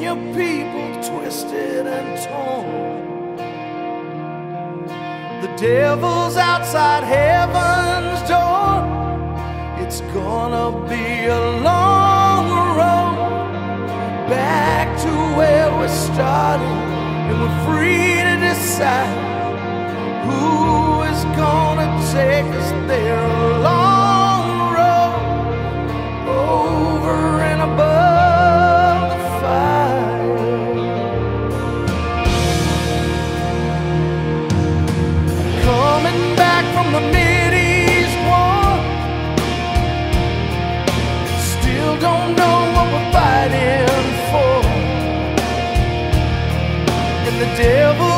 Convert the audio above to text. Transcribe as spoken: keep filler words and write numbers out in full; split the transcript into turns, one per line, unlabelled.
your people twisted and torn. The devil's outside heaven's door. It's gonna be a long road back to where we started, and we're free to decide who is gonna take us there. A long road over and above the fire. Coming back from the Mideast war, still don't know what we're fighting for. And the devil